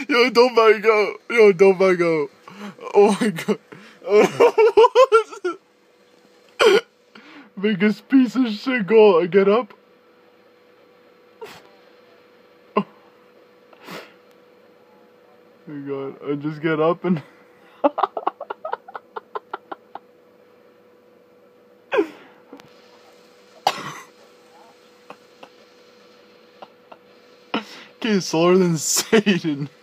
Yo, don't back out. Yo, don't back out. Oh my god. Biggest piece of shit goal. I get up. Oh my god. I just get up and... Okay, slower than Satan.